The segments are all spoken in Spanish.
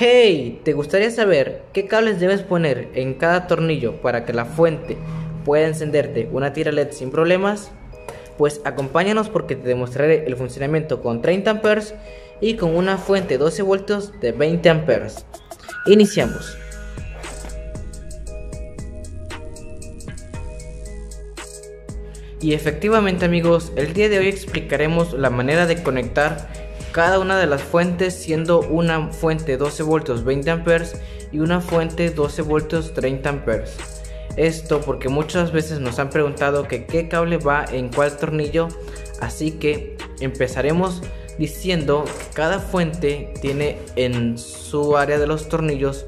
Hey, ¿te gustaría saber qué cables debes poner en cada tornillo para que la fuente pueda encenderte una tira LED sin problemas? Pues acompáñanos porque te demostraré el funcionamiento con 30 amperes y con una fuente 12 voltios de 20 amperes. Iniciamos. Y efectivamente amigos, el día de hoy explicaremos la manera de conectar cada una de las fuentes, siendo una fuente 12 voltios 20 amperes y una fuente 12 voltios 30 amperes. Esto porque muchas veces nos han preguntado que qué cable va en cuál tornillo, así que empezaremos diciendo que cada fuente tiene en su área de los tornillos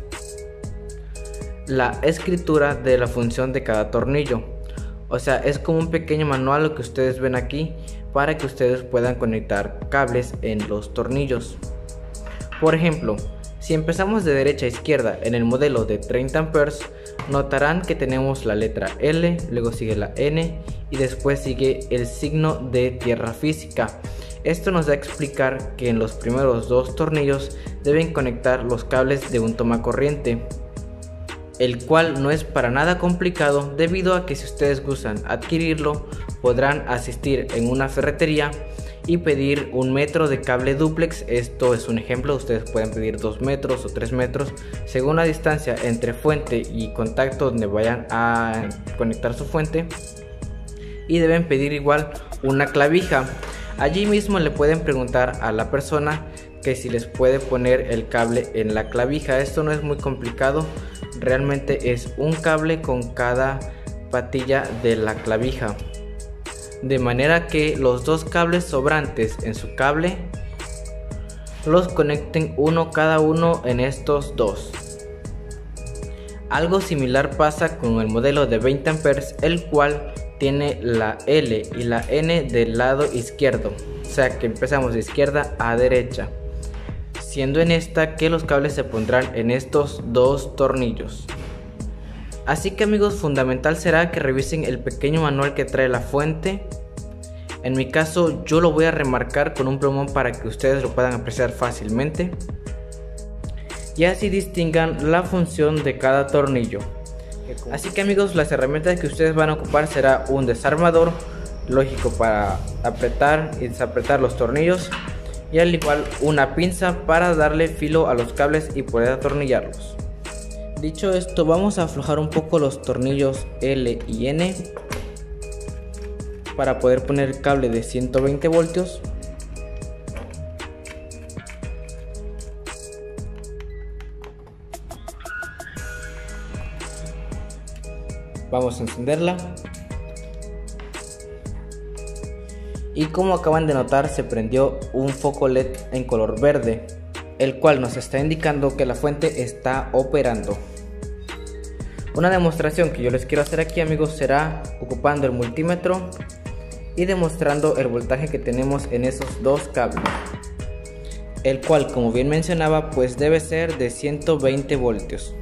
la escritura de la función de cada tornillo. O sea, es como un pequeño manual lo que ustedes ven aquí para que ustedes puedan conectar cables en los tornillos. Por ejemplo, si empezamos de derecha a izquierda en el modelo de 30 amperes, notarán que tenemos la letra L, luego sigue la N y después sigue el signo de tierra física. Esto nos da a explicar que en los primeros dos tornillos deben conectar los cables de un tomacorriente, el cual no es para nada complicado, debido a que si ustedes gustan adquirirlo, podrán asistir en una ferretería y pedir 1 metro de cable dúplex. Esto es un ejemplo, ustedes pueden pedir 2 metros o 3 metros según la distancia entre fuente y contacto donde vayan a conectar su fuente, y deben pedir igual una clavija. Allí mismo le pueden preguntar a la persona que si les puede poner el cable en la clavija. Esto no es muy complicado, realmente es un cable con cada patilla de la clavija, de manera que los dos cables sobrantes en su cable los conecten cada uno en estos dos. Algo similar pasa con el modelo de 20 amperes, el cual tiene la L y la N del lado izquierdo, o sea que empezamos de izquierda a derecha, siendo en esta que los cables se pondrán en estos dos tornillos. Así que amigos, fundamental será que revisen el pequeño manual que trae la fuente. En mi caso yo lo voy a remarcar con un plumón para que ustedes lo puedan apreciar fácilmente y así distingan la función de cada tornillo. Así que amigos, las herramientas que ustedes van a ocupar será un desarmador, lógico, para apretar y desapretar los tornillos, y al igual una pinza para darle filo a los cables y poder atornillarlos. Dicho esto, vamos a aflojar un poco los tornillos L y N para poder poner el cable de 120 voltios. Vamos a encenderla. Y como acaban de notar, se prendió un foco LED en color verde, el cual nos está indicando que la fuente está operando. Una demostración que yo les quiero hacer aquí amigos será ocupando el multímetro y demostrando el voltaje que tenemos en esos dos cables, el cual, como bien mencionaba, pues debe ser de 120 voltios.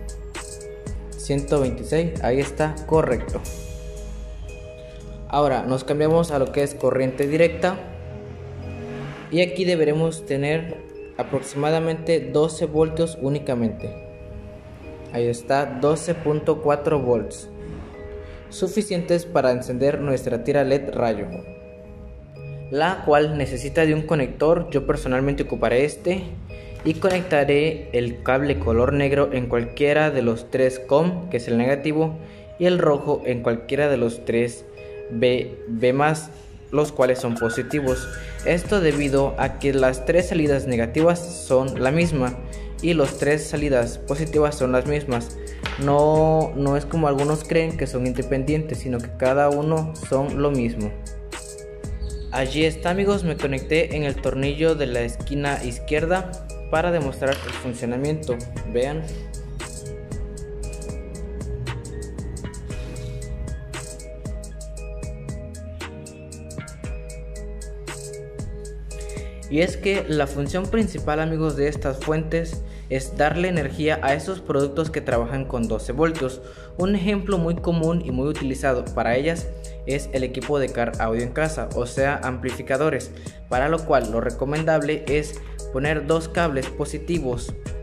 126, ahí está, correcto. Ahora nos cambiamos a lo que es corriente directa y aquí deberemos tener aproximadamente 12 voltios únicamente. Ahí está, 12.4 volts, suficientes para encender nuestra tira LED rayo, la cual necesita de un conector. Yo personalmente ocuparé este y conectaré el cable color negro en cualquiera de los tres COM, que es el negativo, y el rojo en cualquiera de los tres B+, los cuales son positivos. Esto debido a que las tres salidas negativas son la misma y las tres salidas positivas son las mismas. No es como algunos creen que son independientes, sino que cada uno son lo mismo. Allí está amigos, me conecté en el tornillo de la esquina izquierda para demostrar el funcionamiento. Vean. Y es que la función principal amigos de estas fuentes es darle energía a esos productos que trabajan con 12 voltios. Un ejemplo muy común y muy utilizado para ellas es el equipo de car audio en casa, o sea amplificadores, para lo cual lo recomendable es poner dos cables positivos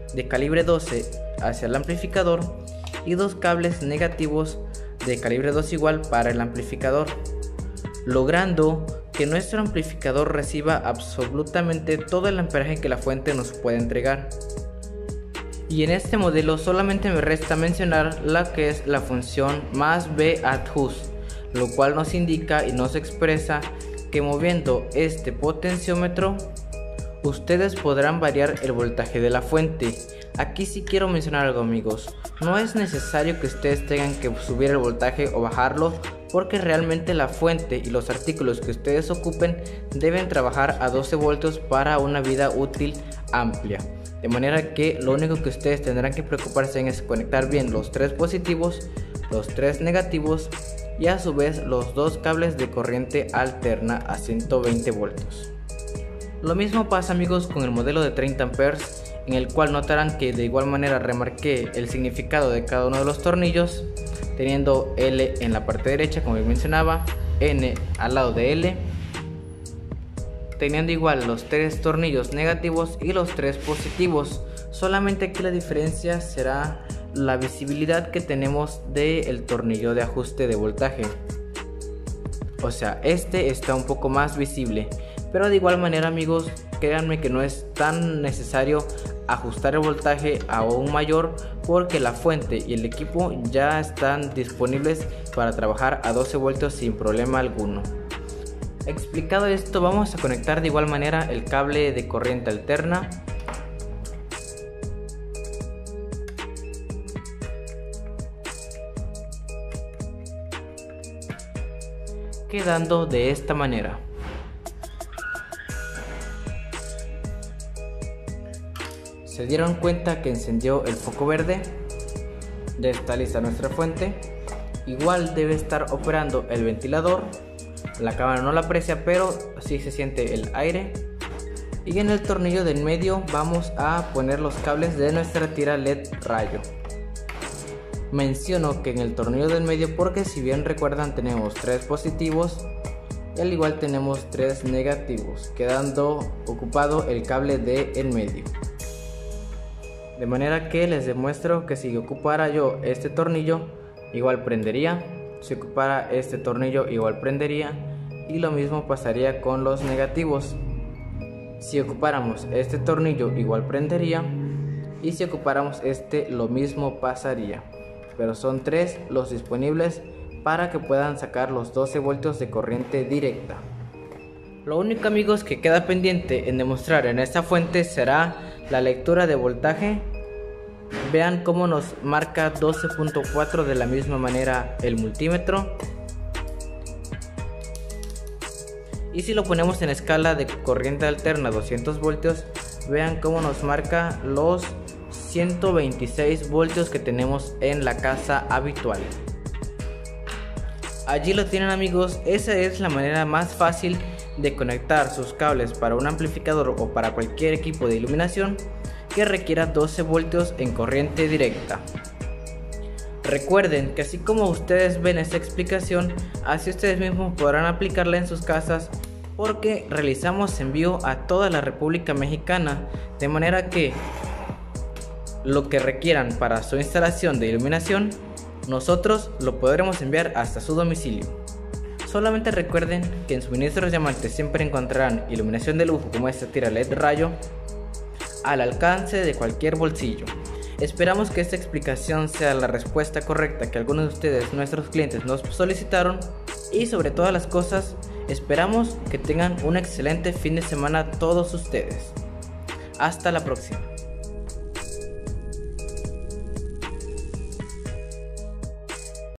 de calibre 12 hacia el amplificador y 2 cables negativos de calibre 2 igual para el amplificador, logrando que nuestro amplificador reciba absolutamente todo el amperaje que la fuente nos puede entregar. Y en este modelo solamente me resta mencionar la que es la función más B adjust, lo cual nos indica y nos expresa que moviendo este potenciómetro ustedes podrán variar el voltaje de la fuente. Aquí sí quiero mencionar algo, amigos, no es necesario que ustedes tengan que subir el voltaje o bajarlo, porque realmente la fuente y los artículos que ustedes ocupen deben trabajar a 12 voltios para una vida útil amplia, de manera que lo único que ustedes tendrán que preocuparse en es conectar bien los 3 positivos, los 3 negativos y a su vez los 2 cables de corriente alterna a 120 voltios. Lo mismo pasa, amigos, con el modelo de 30 amperes, en el cual notarán que de igual manera remarqué el significado de cada uno de los tornillos, teniendo L en la parte derecha como mencionaba, N al lado de L, teniendo igual los 3 tornillos negativos y los 3 positivos. Solamente aquí la diferencia será la visibilidad que tenemos del tornillo de ajuste de voltaje, o sea, este está un poco más visible, pero de igual manera, amigos, créanme que no es tan necesario ajustar el voltaje aún mayor, porque la fuente y el equipo ya están disponibles para trabajar a 12 voltios sin problema alguno. Explicado esto, vamos a conectar de igual manera el cable de corriente alterna, quedando de esta manera. ¿Se dieron cuenta que encendió el foco verde? Ya está lista nuestra fuente. Igual debe estar operando el ventilador. La cámara no la aprecia, pero sí se siente el aire. Y en el tornillo del medio vamos a poner los cables de nuestra tira LED rayo. Menciono que en el tornillo del medio porque, si bien recuerdan, tenemos 3 positivos y al igual tenemos 3 negativos, quedando ocupado el cable de en medio. De manera que les demuestro que si ocupara yo este tornillo, igual prendería. Si ocupara este tornillo, igual prendería. Y lo mismo pasaría con los negativos. Si ocupáramos este tornillo, igual prendería. Y si ocupáramos este, lo mismo pasaría. Pero son 3 los disponibles para que puedan sacar los 12 voltios de corriente directa. Lo único, amigos, que queda pendiente en demostrar en esta fuente será la lectura de voltaje. Vean cómo nos marca 12.4 de la misma manera el multímetro. Y si lo ponemos en escala de corriente alterna 200 voltios, vean cómo nos marca los 126 voltios que tenemos en la casa habitual. Allí lo tienen, amigos, esa es la manera más fácil de conectar sus cables para un amplificador o para cualquier equipo de iluminación que requiera 12 voltios en corriente directa. Recuerden que así como ustedes ven esta explicación, así ustedes mismos podrán aplicarla en sus casas, porque realizamos envío a toda la República Mexicana, de manera que lo que requieran para su instalación de iluminación, nosotros lo podremos enviar hasta su domicilio. Solamente recuerden que en Suministros Diamantes siempre encontrarán iluminación de lujo como esta tira LED rayo al alcance de cualquier bolsillo. Esperamos que esta explicación sea la respuesta correcta que algunos de ustedes, nuestros clientes, nos solicitaron, y sobre todas las cosas, esperamos que tengan un excelente fin de semana todos ustedes. Hasta la próxima.